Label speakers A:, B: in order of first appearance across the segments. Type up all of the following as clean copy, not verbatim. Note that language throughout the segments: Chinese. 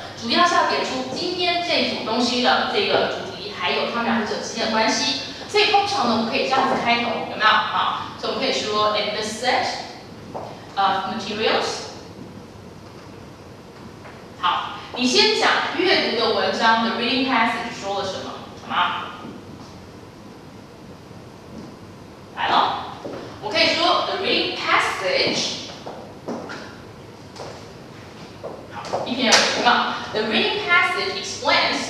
A: 主要是要点出今天这组东西的这个主题，还有它们两者之间的关系。所以通常呢，我们可以这样子开头，有没有？好，所以我们可以说 in this set of materials。好，你先讲阅读的文章的 reading passage 说了什么？好吗？来了，我可以说 the reading passage。好，一篇有没有 ？The reading passage explains。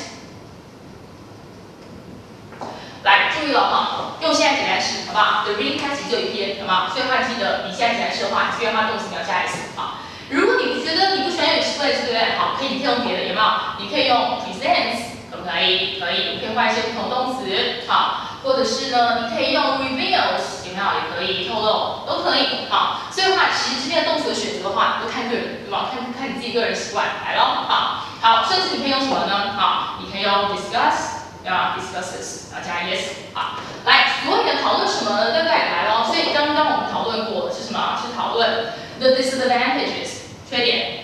A: 来，注意了哈，用现在简单式，好不好 ？The reading passage 就一篇，好不好？所以的话，记得你现在简单式的话，这边的话动词你要加 s 啊。如果你觉得你不喜欢用 explains， 对不对？好，可以用别的，有没有？你可以用 presents， 可不可以？可以，你可以换一些不同动词，好，或者是呢，你可以用 reveals， 有没有？也可以，透露都可以，好。所以的话，其实这边的动词的选择的话，都看个人，对吧？看你自己个人习惯，来咯，好，甚至你可以用什么呢？好，你可以用 discuss。discusses， 加 yes， 好，来，所有人讨论什么呢？对不对？来咯，所以刚刚我们讨论过的是什么？是讨论 the disadvantages， 缺点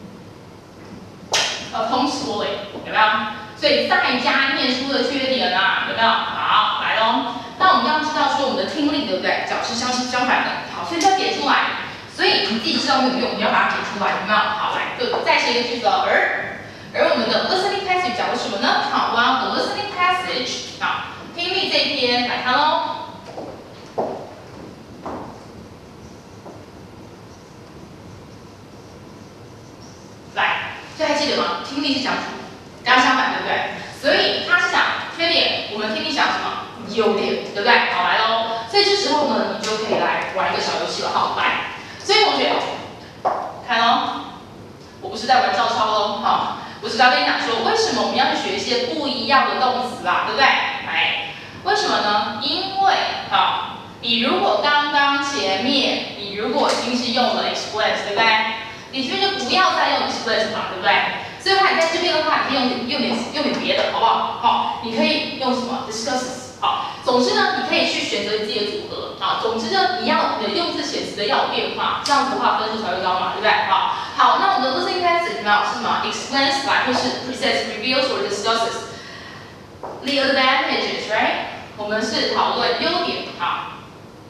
A: of homeschooling， 有没有？所以在家念书的缺点啊，有没有？好，来咯。那我们刚刚知道说我们的听力，对不对？角是相反的，好，所以就要点出来。所以你自己知道没有用，你要把它点出来，有没有？好，来，就再写一个句子哦，而我们的 listening passage 讲的什么呢？好 ，Well the listening passage， 好，听力这一篇来看喽。来，这还记得吗？听力是讲什么？刚刚相反，对不对？所以它是讲缺点，我们听力讲什么？优点，对不对？好，来喽。所以这时候呢，你就可以来玩一个小游戏了，好，来。所以同学，看喽，我不是在玩照抄喽，好。我只要跟你讲说，为什么我们要去学一些不一样的动词啊，对不对？来，为什么呢？因为你如果刚刚前面你如果已经是用了 express， 对不对？你这边就不要再用 express 嘛，对不对？所以的话，你在这边的话，你可以用点别的，好不好？好，你可以用什么 discusses， 好，总之呢，你可以去选择你自己的组合，好，总之呢，你的用字遣词的要有变化，这样子的话分数才会高嘛，对不对？好，那我们的 listening passage 呢是什么 ？explains 来或是 presents reveals or discusses the advantages， right？ 我们是讨论优点，好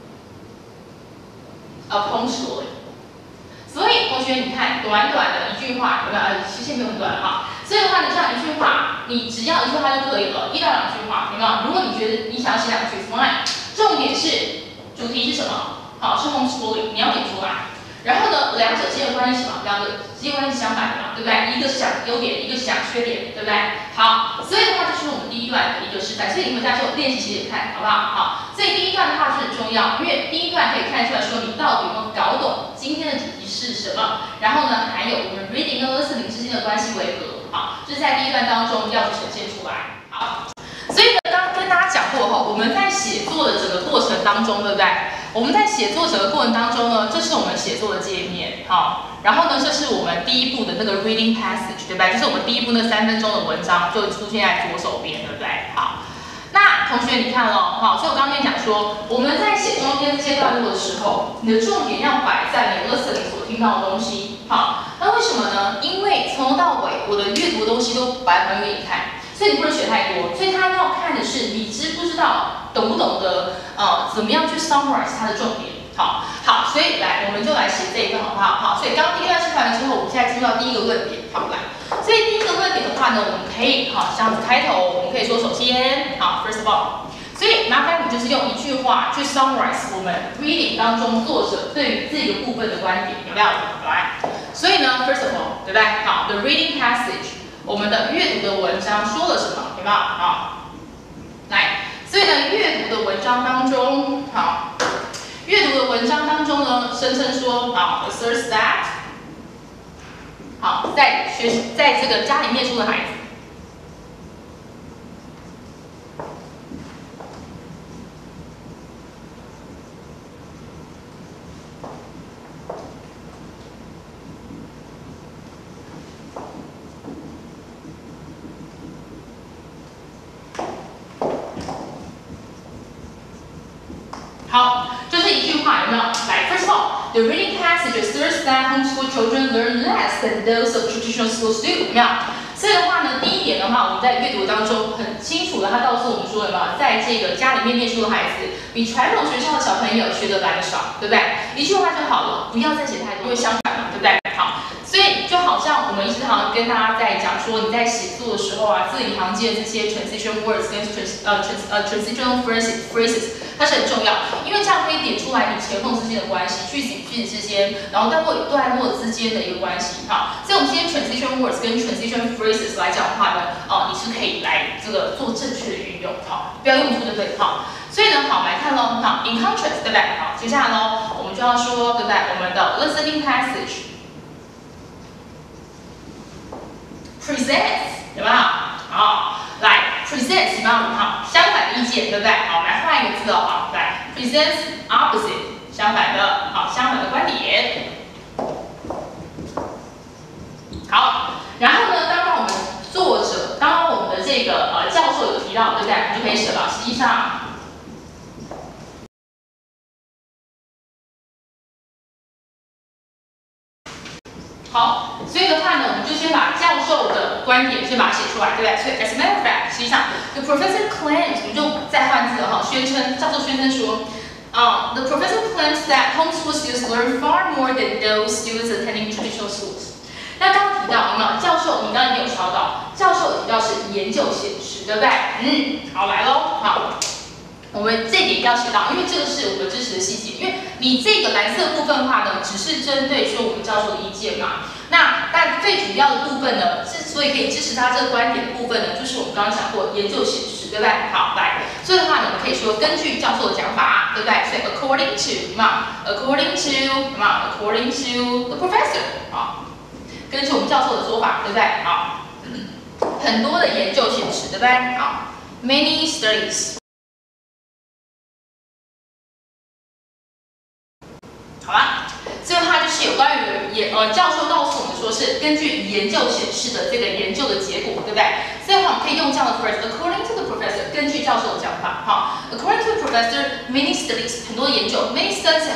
A: ，of homeschooling。所以同学，你看短短的一句话，有没有？其实没有很短哈。所以的话，你这样一句话，你只要一句话就可以了，一到两句话，有没有？如果你觉得你想要写两句 ，fine。重点是主题是什么？好，是 homeschooling， 你要点出来。然后呢，两者之间的关系是什么？两者之间关系是相反的嘛，对不对？一个是讲优点，一个是讲缺点，对不对？好，所以的话，这是我们第一段的一个示范。所以你回家之后练习写写看，好不好？好，所以第一段的话是很重要，因为第一段可以看出来说你到底有没有搞懂今天的主题是什么。然后呢，还有我们 reading 跟 listening 之间的关系为何？好，这是在第一段当中要去呈现出来。好，所以呢，刚刚跟大家讲过后，我们在写作的整个过程当中，对不对？我们在写作整个过程当中呢，这是我们写作的界面，好，然后呢，这是我们第一步的那个 reading passage， 对不对？就是我们第一步那3分钟的文章就出现在左手边，对不对？好，那同学你看咯，好，所以我刚刚跟你讲说，我们在写中间这些段落的时候，你的重点要摆在你 listening 所听到的东西，好，那为什么呢？因为从头到尾我的阅读的东西都摆盘给你看。所以你不能学太多，所以他要看的是你知不知道、懂不懂得，怎么样去 summarize 它的重点。好，所以来，我们就来写这一段好不好？好，所以刚刚第一段示范完之后，我们现在进入到第一个论点，好来。所以第一个论点的话呢，我们可以这样子开头，我们可以说首先，first of all， 所以麻烦你就是用一句话去 summarize 我们 reading 当中作者对于这个部分的观点，有没有？来，所以呢 ，first of all， 对不对？好 ，the reading passage。我们的阅读的文章说了什么？有没有？好，来，所以呢，阅读的文章当中，好，阅读的文章当中呢，声称说，好 ，asserts that， 好，在这个家里念书的孩子。好，就是一句话，有没有？来 ，first of all，the reading passage suggests that homeschool children learn less than those of traditional schools do，有没有？所以的话呢，第一点的话，我们在阅读当中很清楚的，他告诉我们说，有没有？在这个家里面念书的孩子，比传统学校的小朋友学得来得少，对不对？一句话就好了，不要再写太多，因为相反嘛，对不对？好，所以就好像我们一直好像跟大家在讲说，你在写作的时候啊，字里行间这些 transition words 跟transitional phrases。它是很重要，因为这样可以点出来你前后之间的关系，句子与句子之间，然后段落与段落之间的一个关系。好，所以我们今天 transition words 跟 transition phrases 来讲的话呢，你是可以来这个做正确的运用，好，不要用错就对，好。所以呢，好，我们来看喽，好 ，in contrast， 对不对？好，接下来喽，我们就要说，对不对？我们的 listening passage presents 有没有？好。来 presents 有没有？好，相反的意见，对不对？好，我们来换一个字哦，好，来 presents opposite 相反的，好，相反的观点。好，然后呢，刚刚我们作者，刚刚我们的这个教授有提到，对不对？我们就可以写了。实际上，好，所以的话呢，我们就先把教授的观点先把它写出来，对不对？所以 as a matter of fact， 实际上 the professor claims， 我们就再换字了哈，宣称教授宣称说，the professor claims that homeschool students learn far more than those students attending traditional schools。那刚刚提到有没有？教授，你刚刚已经有抄到，教授提到是研究显示，对不对？好，来喽，好。我们这点要写到，因为这个是我们支持的细节。因为你这个蓝色部分的话呢，只是针对说我们教授的意见嘛。但最主要的部分呢，之所以可以支持他这个观点的部分呢，就是我们刚刚讲过研究显示，对不对？好，来，所以的话呢，我们可以说根据教授的讲法，对不对？所以 according to 嘛 ，according to 嘛 ，according to the professor 啊，根据我们教授的说法，对不对？好，很多的研究显示，对不对？好 ，many studies。好吧，所以它就是有关于教授告诉我们说是根据研究显示的这个研究的结果，对不对？所以的话，我们可以用这样的 phrase，according to the professor， 根据教授的讲法，哈 ，according to the professor，many studies 很多研究 ，many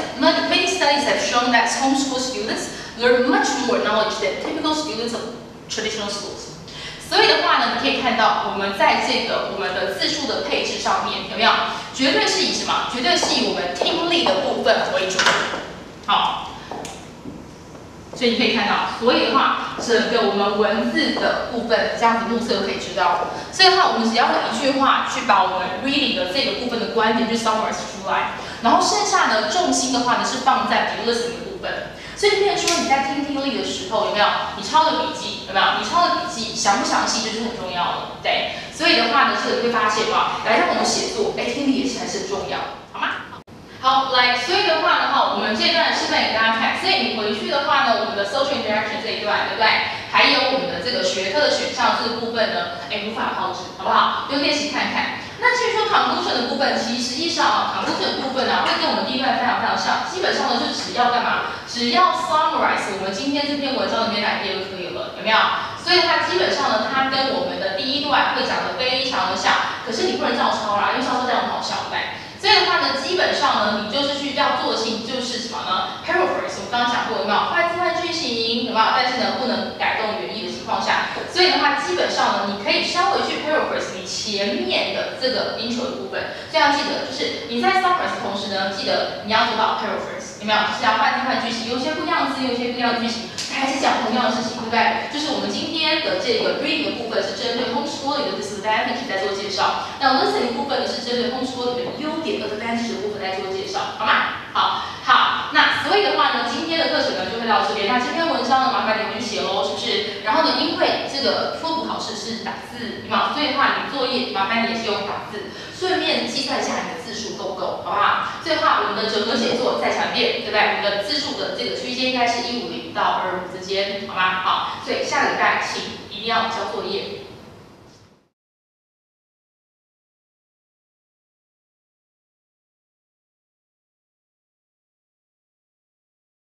A: studies have shown that homeschool students learn much more knowledge than typical students of traditional schools。所以的话呢，你可以看到我们在这个我们的字数的配置上面有没有？绝对是以什么？绝对是以我们听力的部分为主。好，所以你可以看到，所以的话，整个我们文字的部分这样子目测可以知道。所以的话，我们只要用一句话去把我们 reading 的这个部分的观点就 summarize 出来，然后剩下呢，重心的话呢是放在 listening 的部分。所以，变成说你在听力的时候，有没有你抄的笔记？有没有你抄的笔记详不详细，就是很重要的，对。所以的话呢，这个你会发现来让我们写作，听力也是还是很重要的，好吗？好，来，所以的话呢，我们这段示范给大家看。所以你回去的话呢，我们的 social interaction 这一段，对不对？还有我们的这个学科的选项这个部分呢，无法抛掷，好不好？就练习看看。那至于说 conclusion 的部分，其实实际上conclusion 的部分呢，会跟我们第一段非常非常像。基本上呢，就只要干嘛？只要 summarize 我们今天这篇文章里面哪一页就可以了，有没有？所以它基本上呢，它跟我们的第一段会讲的非常的像。可是你不能照抄啦，因为照抄这样很好笑，对。所以的话呢，基本上呢，你就是去要做的事情就是什么呢 ？paraphrase， 我们刚刚讲过，有没有？换字换句型，有没有？但是呢，不能改动原意的情况下，所以的话，基本上呢，你可以稍微去 paraphrase 你前面的这个 intro 的部分。所以要记得，就是你在 summarize 的同时呢，记得你要做到 paraphrase， 有没有？就是要换字换句型，有些不一样的字，有些不一样的句型，还是讲同样的事情，对不对？就是我们今天的这个 reading 的部分是针对 homeschooling 的 disadvantage 在做介绍，那 listening 部分呢是针对 homeschooling 的优点 advantage 的部分在做介绍，好吗？好，那所以的话呢，今天的课程呢就会到这边。那这篇文章呢，麻烦你回去写喽，是不是？然后呢，因为这个托福考试是打字嘛，所以的话，你作业麻烦你也是用打字，顺便计算一下你的字数够不够，好不好？所以的话，我们的整合写作再强调，对不对？我们的字数的这个区间应该是150到25之间，好吗？好，所以下个礼拜请一定要交作业。